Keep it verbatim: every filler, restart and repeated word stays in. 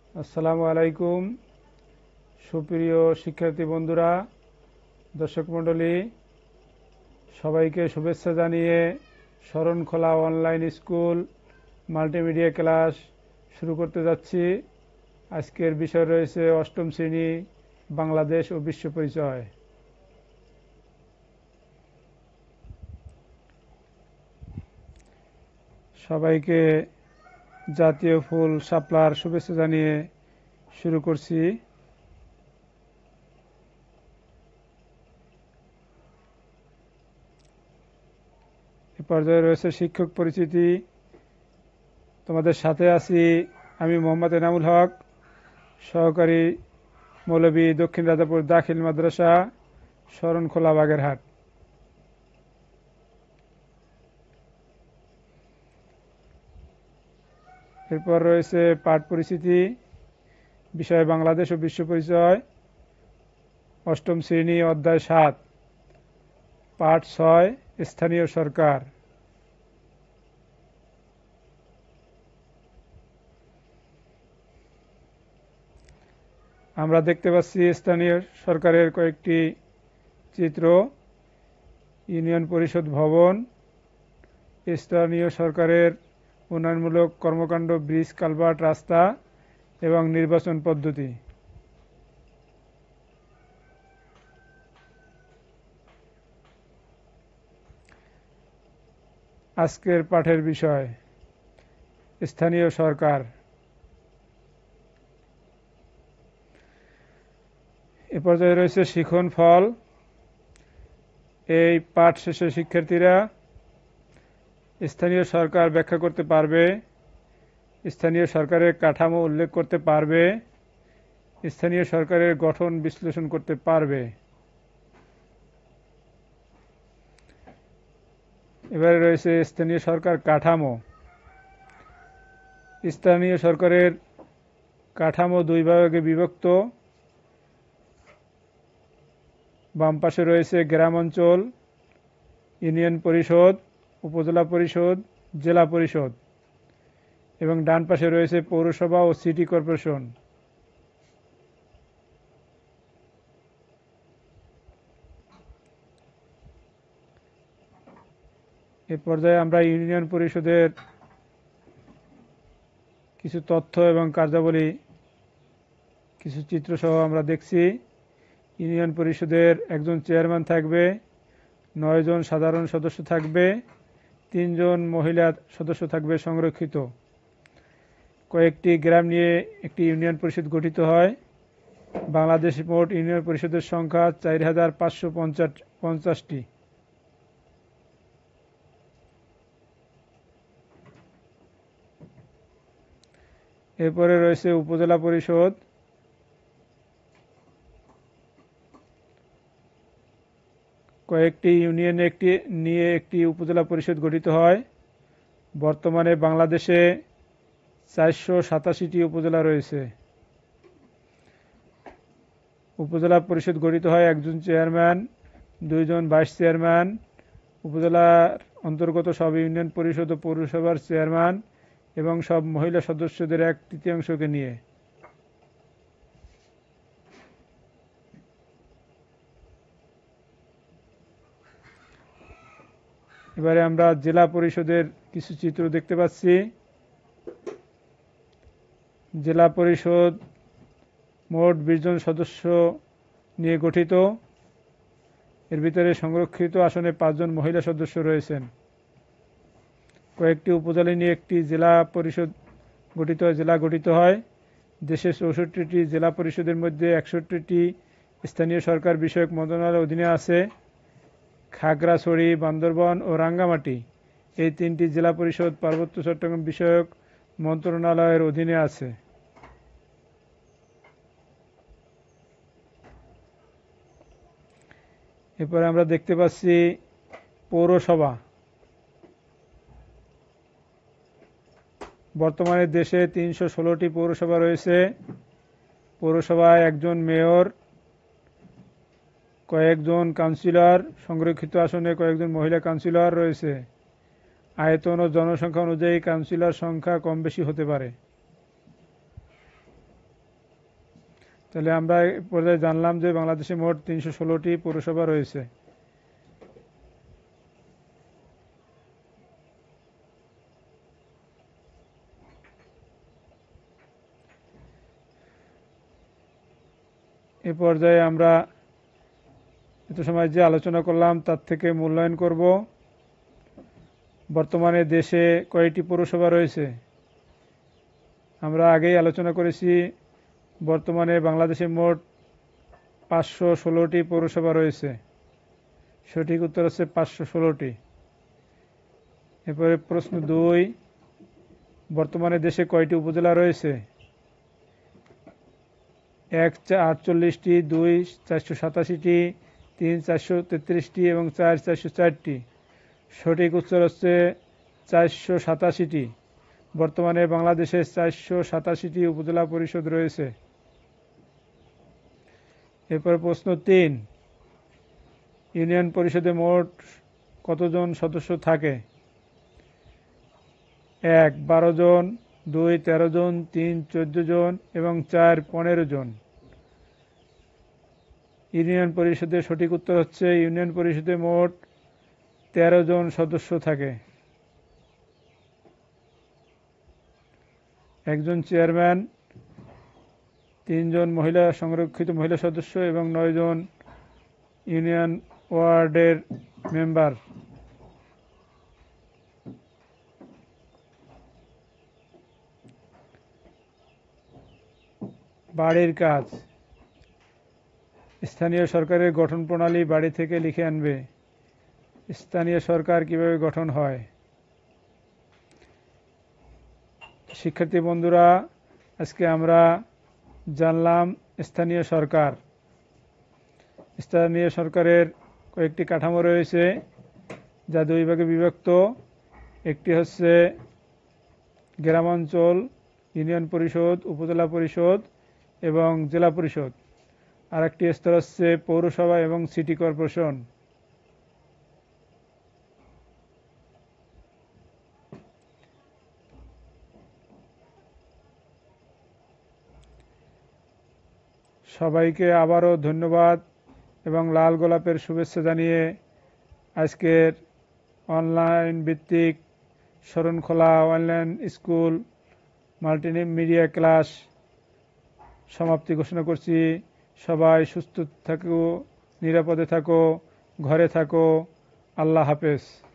আসসালামু আলাইকুম সুপ্রিয় শিক্ষার্থী বন্ধুরা, দর্শক মণ্ডলী, সবাইকে শুভেচ্ছা জানিয়ে শরণখ অনলাইন স্কুল মাল্টিমিডিয়া ক্লাস শুরু করতে যাচ্ছি। আজকের বিষয় রয়েছে অষ্টম শ্রেণী বাংলাদেশ ও বিশ্ব পরিচয়। সবাইকে জাতীয় ফুল শাপলার শুভেচ্ছা জানিয়ে শুরু করছি। এ পর্যায়ে রয়েছে শিক্ষক পরিচিতি। তোমাদের সাথে আছি আমি মোহাম্মদ এনামুল হক, সহকারী মৌলভী, দক্ষিণ রাজাপুর দাখিল মাদ্রাসা, শরণখোলা, বাগেরহাট। এরপর রয়েছে পাঠ পরিচিতি, বিষয় বাংলাদেশ ও বিশ্ব পরিচয়, অষ্টম শ্রেণী, অধ্যায় সাত, পাঠ ছয়, স্থানীয় সরকার। আমরা দেখতে পাচ্ছি স্থানীয় সরকারের কয়েকটি চিত্র। ইউনিয়ন পরিষদ ভবন, স্থানীয় সরকারের উন্নয়নমূলক কর্মকাণ্ড, ব্রিজ, কালভার্ট, রাস্তা এবং নির্বাচন পদ্ধতি। আজকের পাঠের বিষয় স্থানীয় সরকার। এ পর্যায়ে রয়েছে শিখন ফল। এই পাঠ শেষে শিক্ষার্থীরা স্থানীয় সরকার ব্যাখ্যা করতে পারবে, স্থানীয় সরকারের কাঠামো উল্লেখ করতে পারবে, স্থানীয় সরকারের গঠন বিশ্লেষণ করতে পারবে। এবারে রয়েছে স্থানীয় সরকার কাঠামো। স্থানীয় সরকারের কাঠামো দুই ভাগে বিভক্ত। বাম পাশে রয়েছে গ্রাম অঞ্চল, ইউনিয়ন পরিষদ, উপজেলা পরিষদ, জেলা পরিষদ, এবং ডান পাশে রয়েছে পৌরসভা ও সিটি কর্পোরেশন। এ পর্যায়ে আমরা ইউনিয়ন পরিষদের কিছু তথ্য এবং কার্যাবলী, কিছু চিত্র সহ আমরা দেখছি। ইউনিয়ন পরিষদের একজন চেয়ারম্যান থাকবে, নয় জন সাধারণ সদস্য থাকবে, তিনজন মহিলা সদস্য থাকবে সংরক্ষিত। কয়েকটি গ্রাম নিয়ে একটি ইউনিয়ন পরিষদ গঠিত হয়। বাংলাদেশ মোট ইউনিয়ন পরিষদের সংখ্যা চার হাজার পাঁচশো পঞ্চাশটি। এরপরে রয়েছে উপজেলা পরিষদ। কয়েকটি ইউনিয়ন একটি নিয়ে একটি উপজেলা পরিষদ গঠিত হয়। বর্তমানে বাংলাদেশে চারশো সাতাশিটি উপজেলা রয়েছে। উপজেলা পরিষদ গঠিত হয় একজন চেয়ারম্যান, দুইজন ভাইস চেয়ারম্যান, উপজেলার অন্তর্গত সব ইউনিয়ন পরিষদ ও পৌরসভার চেয়ারম্যান এবং সব মহিলা সদস্যদের এক তৃতীয়াংশকে নিয়ে। এবারে আমরা জেলা পরিষদের কিছু চিত্র দেখতে পাচ্ছি। জেলা পরিষদ মোট বিশ জন সদস্য নিয়ে গঠিত। এর ভিতরে সংরক্ষিত আসনে পাঁচজন মহিলা সদস্য রয়েছেন। কয়েকটি উপজেলা নিয়ে একটি জেলা পরিষদ গঠিত হয় জেলা গঠিত হয়। দেশের চৌষট্টিটি জেলা পরিষদের মধ্যে একষট্টিটি স্থানীয় সরকার বিষয়ক মন্ত্রণালয়ের অধীনে আছে। খাগড়াছড়ি, বান্দরবান ও রাঙ্গামাটি এই তিনটি জেলা পরিষদ পার্বত্য চট্টগ্রাম বিষয়ক মন্ত্রণালয়ের অধীনে আছে। এরপরে আমরা দেখতে পাচ্ছি পৌরসভা। বর্তমানে দেশে তিনশো ষোলোটি পৌরসভা রয়েছে। পৌরসভায় একজন মেয়র, কয়েকজন কাউন্সিলর, সংরক্ষিত আসনে কয়েকজন মহিলা কাউন্সিলর রয়েছে। আয়তন ও জনসংখ্যা অনুযায়ী কাউন্সিলর সংখ্যা কম বেশি হতে পারে। তাহলে আমরা এই পর্যায়ে জানলাম যে বাংলাদেশে মোট তিনশো ষোলোটি পৌরসভা রয়েছে। এ পর্যায়ে আমরা এত সময় যে আলোচনা করলাম তার থেকে মূল্যায়ন করব। বর্তমানে দেশে কয়টি পৌরসভা রয়েছে? আমরা আগেই আলোচনা করেছি বর্তমানে বাংলাদেশে মোট পাঁচশো ষোলোটি পৌরসভা রয়েছে। সঠিক উত্তর হচ্ছে পাঁচশো ষোলোটি। এরপরে প্রশ্ন দুই, বর্তমানে দেশে কয়টি উপজেলা রয়েছে? এক আটচল্লিশটি, দুই চারশো সাতাশিটি, তিন চারশো তেত্রিশটি এবং চার চারশো চারটি। সঠিক উত্তর হচ্ছে চারশো সাতাশিটি। বর্তমানে বাংলাদেশে চারশো সাতাশিটি উপজেলা পরিষদ রয়েছে। এরপর প্রশ্ন তিন, ইউনিয়ন পরিষদে মোট কতজন সদস্য থাকে? এক বারো জন, দুই তেরো জন, তিন চোদ্দ জন এবং চার পনেরো জন। ইউনিয়ন পরিষদের সঠিক উত্তর হচ্ছে ইউনিয়ন পরিষদে মোট তেরো জন সদস্য থাকে। একজন চেয়ারম্যান, তিনজন মহিলা সংরক্ষিত মহিলা সদস্য এবং নয় জন ইউনিয়ন ওয়ার্ডের মেম্বার। বাড়ির কাজ। স্থানীয় সরকারের গঠন প্রণালী বাড়ি থেকে লিখে আনবে। স্থানীয় সরকার কিভাবে গঠন হয়? শিক্ষার্থী বন্ধুরা, আজকে আমরা জানলাম স্থানীয় সরকার। স্থানীয় সরকারের কয়েকটি কাঠামো রয়েছে যা দুই ভাগে বিভক্ত। একটি হচ্ছে গ্রামাঞ্চল ইউনিয়ন পরিষদ, উপজেলা পরিষদ এবং জেলা পরিষদ। আর একটি স্তর হচ্ছে পৌরসভা এবং সিটি কর্পোরেশন। সবাইকে আবারও ধন্যবাদ এবং লাল গোলাপের শুভেচ্ছা জানিয়ে আজকের অনলাইন ভিত্তিক Sarankhola online school multimedia class সমাপ্তি ঘোষণা করছি। সবাই সুস্থ থাকো, নিরাপদে থাকো, ঘরে থাকো। আল্লাহ হাফেজ।